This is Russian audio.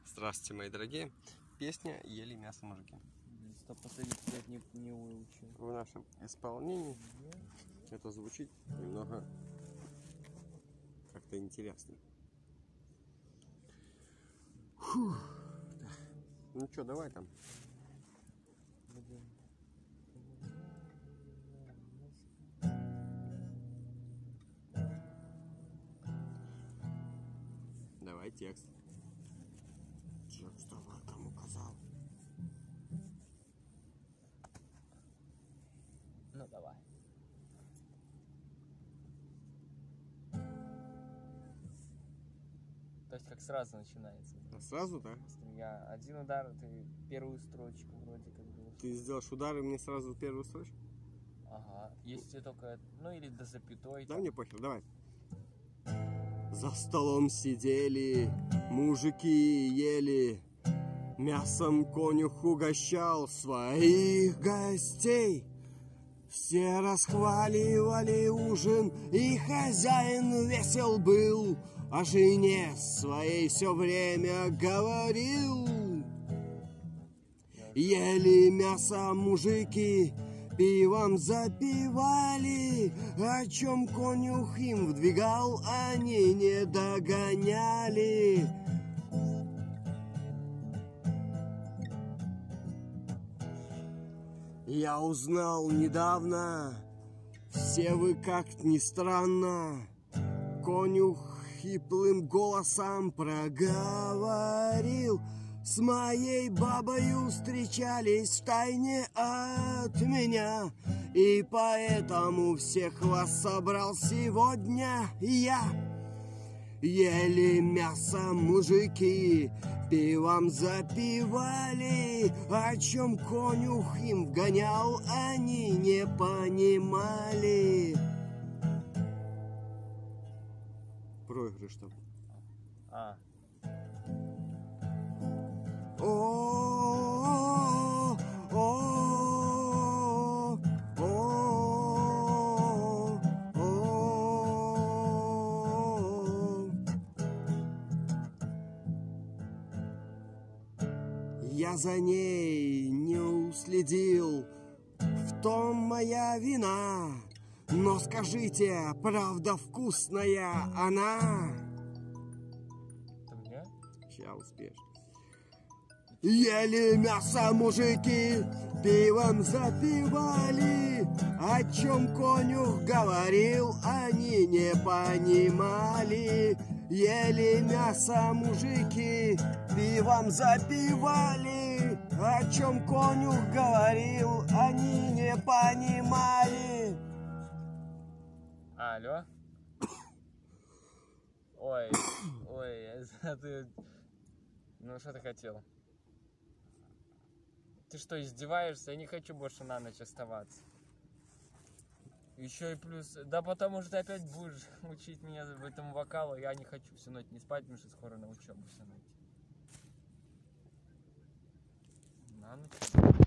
Здравствуйте, мои дорогие. Песня «Ели мясо мужики». Стоп, последний лет не выучил. В нашем исполнении это звучит немного как-то интересно. Фух. Ну что, давай там. Давай текст. Текст давай, кому указал. Ну давай. То есть как сразу начинается. А сразу, да? Я один удар, ты первую строчку вроде как бы. Ты сделаешь удар и мне сразу первую строчку? Ага. Если только, ну или до запятой. Да мне похер, давай. За столом сидели, мужики ели, мясом конюх угощал своих гостей. Все расхваливали ужин, и хозяин весел был, о жене своей все время говорил. Ели мясо мужики, пивом запивали, о чем конюх им вдвигал, они не догоняли. Я узнал недавно, все вы как ни странно, конюх хриплым голосом проговорил: с моей бабою встречались втайне от меня, и поэтому всех вас собрал сегодня я. Ели мясо мужики, пивом запивали, о чем конюх им вгонял, они не понимали. Проигрыш там. Я за ней не уследил, в том моя вина. Но скажите, правда вкусная она? Это мне? Сейчас успеешь. Ели мясо мужики, пивом запивали, о чем конюх говорил, они не понимали. Ели мясо мужики, пивом запивали, о чем конюх говорил, они не понимали. Алло? Ой, ты... Ну что ты хотел? Ты что, издеваешься? Я не хочу больше на ночь оставаться. Еще и плюс... Да потому что ты опять будешь учить меня в этом вокалу. Я не хочу всю ночь не спать, потому что скоро на учебу всю ночь. На ночь.